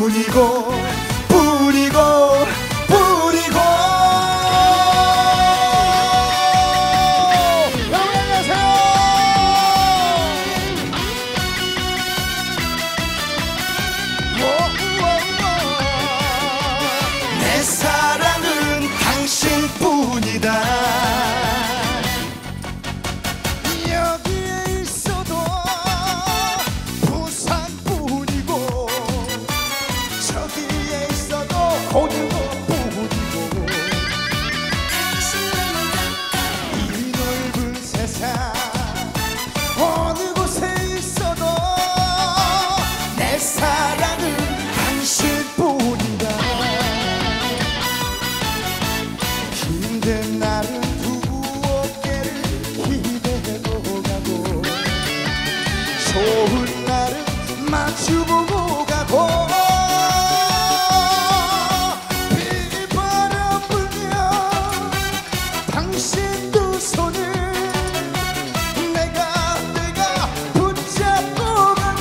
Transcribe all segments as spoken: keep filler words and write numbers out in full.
뿐이고 뿐이고 뿐이고. 여러분 안녕하세요. 내 사랑은 당신뿐이다. 어느 곳뿐이고 이 넓은 세상 어느 곳에 있어도 내 사랑은 당신뿐이다. 힘든 날은 두 어깨를 기대고 가고 좋은 날은 마주보고 가고 당신 두 손을 내가 내가 붙잡고 가고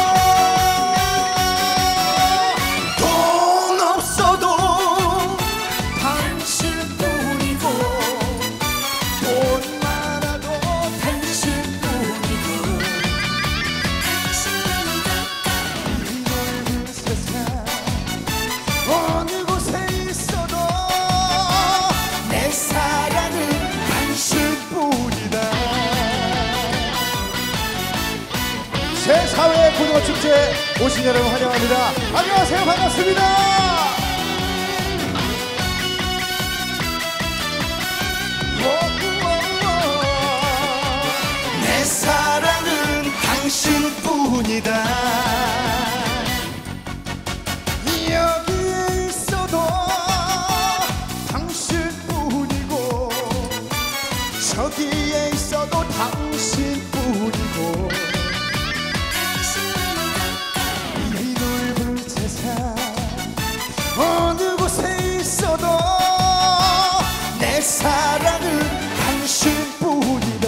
돈 없어도 당신뿐이고 돈 많아도 당신뿐이고 이 넓은 세상 어느 곳에 있어도 내 사랑은 당신뿐이다. 새사회 고등어축제 오신 여러분 환영합니다. 안녕하세요. 반갑습니다. 내 사랑은 당신뿐이다. 여기에 있어도 당신뿐이고 저기에 있어도 당신뿐이고 이 넓은 세상 어느 곳에 있어도 내 사랑은 당신뿐이다.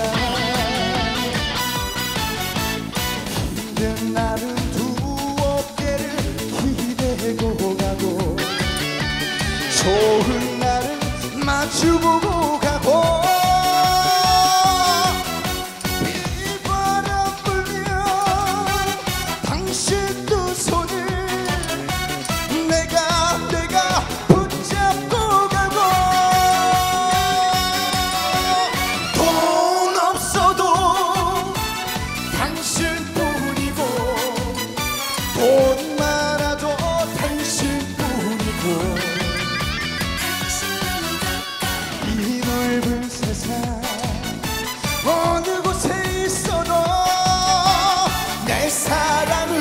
힘든 날은 두 어깨를 기대고 가고 좋은 날은 마주보고 가고 빗바람 불면 당신 두 손을 내가 내가 붙잡고 가고 돈 없어도 당신뿐이고 돈 많아도 당신뿐이고 이 넓은 세상 어느 곳에 있어도 내 사랑은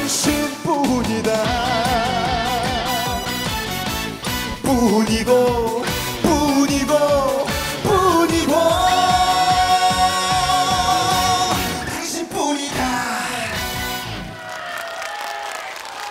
당신뿐이다. 뿐이고